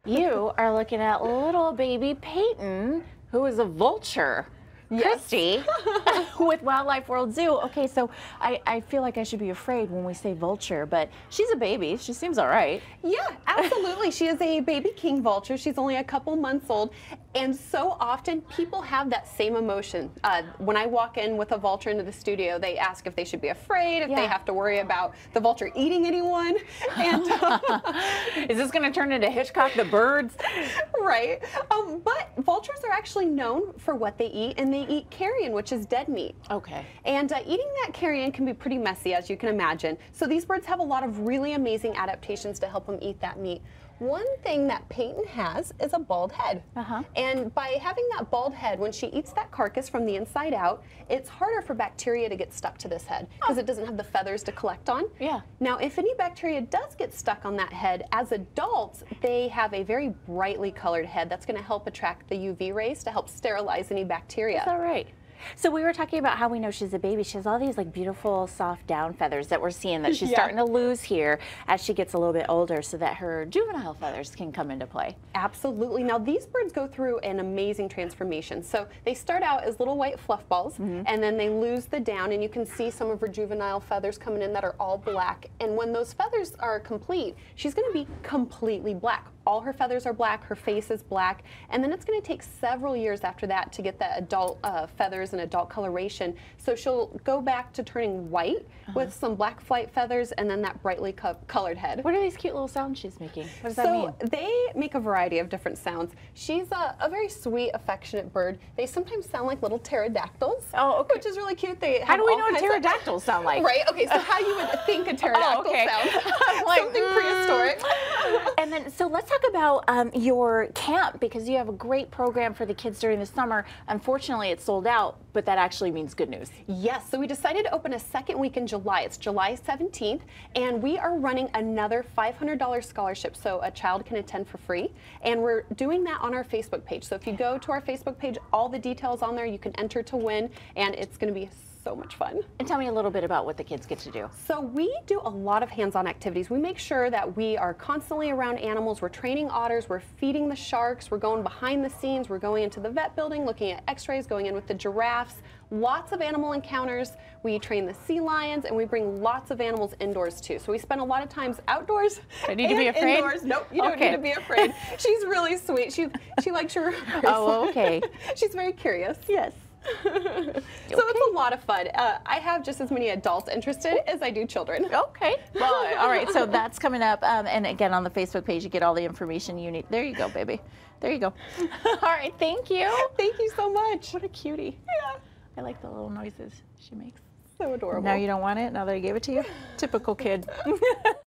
You are looking at little baby Peyton, who is a vulture. Yes. Christy, with Wildlife World Zoo. Okay, so I feel like I should be afraid when we say vulture, but she's a baby. She seems all right. Yeah, absolutely. She is a baby king vulture. She's only a couple months old. And so often people have that same emotion. When I walk in with a vulture into the studio, they ask if they should be afraid, if they have to worry about the vulture eating anyone. And is this going to turn into Hitchcock the Birds? Right. But vultures are actually known for what they eat, and they eat carrion, which is dead meat. Okay. And eating that carrion can be pretty messy, as you can imagine. So these birds have a lot of really amazing adaptations to help them eat that meat. One thing that Peyton has is a bald head. And by having that bald head, when she eats that carcass from the inside out, it's harder for bacteria to get stuck to this head because it doesn't have the feathers to collect on. Yeah. Now, if any bacteria does get stuck on that head, as adults, they have a very brightly colored head that's going to help attract the UV rays to help sterilize any bacteria. That's all right. So we were talking about how we know she's a baby. She has all these like beautiful soft down feathers that we're seeing that she's starting to lose here as she gets a little bit older so that her juvenile feathers can come into play. Absolutely. Now these birds go through an amazing transformation. So they start out as little white fluff balls and then they lose the down, and you can see some of her juvenile feathers coming in that are all black. And when those feathers are complete, she's going to be completely black. All her feathers are black, her face is black, and then it's going to take several years after that to get that adult feathers and adult coloration. So she'll go back to turning white with some black flight feathers and then that brightly colored head. What are these cute little sounds she's making? What does that mean? So they make a variety of different sounds. She's a very sweet, affectionate bird. They sometimes sound like little pterodactyls, which is really cute. They how do we know what pterodactyls sound like? Right, okay, so how you would think a pterodactyl sounds. Like, something prehistoric. And then, so let's talk about your camp, because you have a great program for the kids during the summer. Unfortunately, it's sold out, but that actually means good news. Yes, so we decided to open a second week in July. It's July 17th, and we are running another $500 scholarship so a child can attend for free. And we're doing that on our Facebook page. So if you go to our Facebook page, all the details on there, you can enter to win, and it's going to be so much fun. And tell me a little bit about what the kids get to do. So we do a lot of hands-on activities. We make sure that we are constantly around animals. We're training otters, we're feeding the sharks, we're going behind the scenes, we're going into the vet building, looking at x-rays, going in with the giraffes, lots of animal encounters. We train the sea lions, and we bring lots of animals indoors too. So we spend a lot of times outdoors. I need to be afraid? Indoors. Nope, you don't need to be afraid. She's really sweet. She likes your Oh, okay. She's very curious. Yes. So it's a lot of fun. I have just as many adults interested as I do children. Okay. Well, all right. So that's coming up. And again, on the Facebook page, you get all the information you need. There you go, baby. There you go. All right. Thank you. Thank you so much. What a cutie. Yeah. I like the little noises she makes. So adorable. Now you don't want it? Now that I gave it to you? Typical kid.